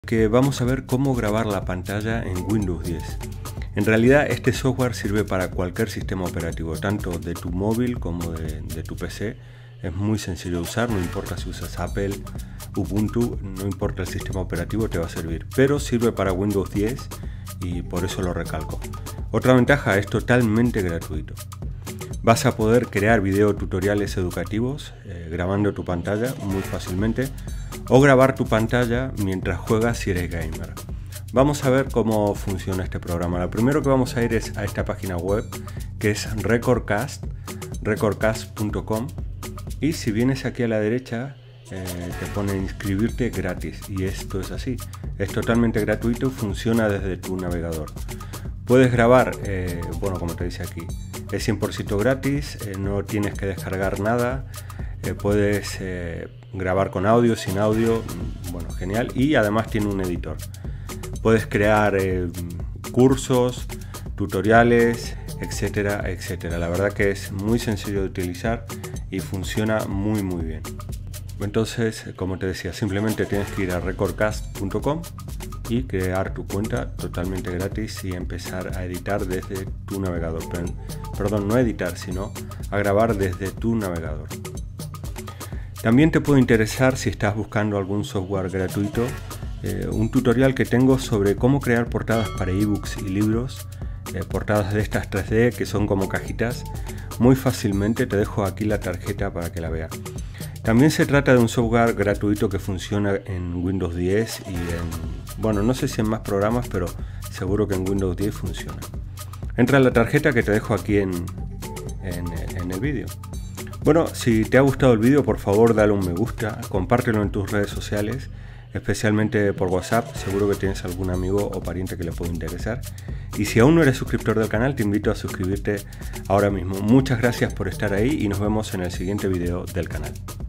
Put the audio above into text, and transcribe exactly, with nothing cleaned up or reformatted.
Que vamos a ver cómo grabar la pantalla en Windows diez. En realidad este software sirve para cualquier sistema operativo, tanto de tu móvil como de, de tu P C. Es muy sencillo de usar, no importa si usas Apple, Ubuntu, no importa el sistema operativo, te va a servir. Pero sirve para Windows diez y por eso lo recalco. Otra ventaja, es totalmente gratuito. Vas a poder crear video tutoriales educativos eh, grabando tu pantalla muy fácilmente, o grabar tu pantalla mientras juegas si eres gamer. Vamos a ver cómo funciona este programa. Lo primero que vamos a ir es a esta página web que es Recordcast, recordcast punto com, y si vienes aquí a la derecha eh, te pone inscribirte gratis, y esto es así, es totalmente gratuito, funciona desde tu navegador. Puedes grabar, eh, bueno, como te dice aquí, es cien por ciento gratis, eh, no tienes que descargar nada, eh, puedes eh, grabar con audio, sin audio, bueno, genial, y además tiene un editor. Puedes crear eh, cursos, tutoriales, etcétera, etcétera. La verdad que es muy sencillo de utilizar y funciona muy muy bien. Entonces, como te decía, simplemente tienes que ir a recordcast punto com y crear tu cuenta totalmente gratis y empezar a editar desde tu navegador. Perdón, no editar, sino a grabar desde tu navegador. También te puede interesar, si estás buscando algún software gratuito, eh, un tutorial que tengo sobre cómo crear portadas para ebooks y libros, eh, portadas de estas tres D que son como cajitas, muy fácilmente. Te dejo aquí la tarjeta para que la veas. También se trata de un software gratuito que funciona en Windows diez y en, bueno, no sé si en más programas, pero seguro que en Windows diez funciona. Entra en la tarjeta que te dejo aquí en, en, en el vídeo. Bueno, si te ha gustado el vídeo, por favor dale un me gusta, compártelo en tus redes sociales, especialmente por WhatsApp, seguro que tienes algún amigo o pariente que le pueda interesar. Y si aún no eres suscriptor del canal, te invito a suscribirte ahora mismo. Muchas gracias por estar ahí y nos vemos en el siguiente vídeo del canal.